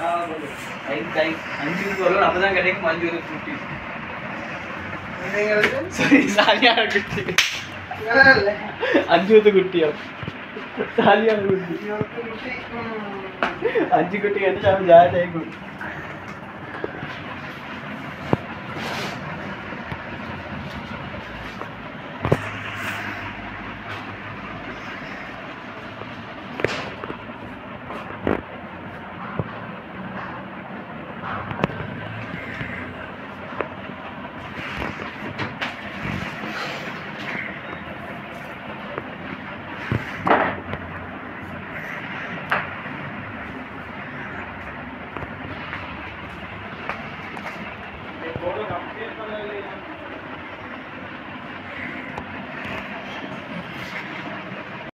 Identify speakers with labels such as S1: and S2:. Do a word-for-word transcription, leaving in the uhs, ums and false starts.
S1: அஞ்சு சொல்லணும் அப்பதான் கிடைக்கும் அஞ்சு குட்டி சரி சாலியான குட்டி அஞ்சு குட்டியா சாலியான குட்டி அஞ்சு குட்டி வந்து நம்ம ஜாலியாக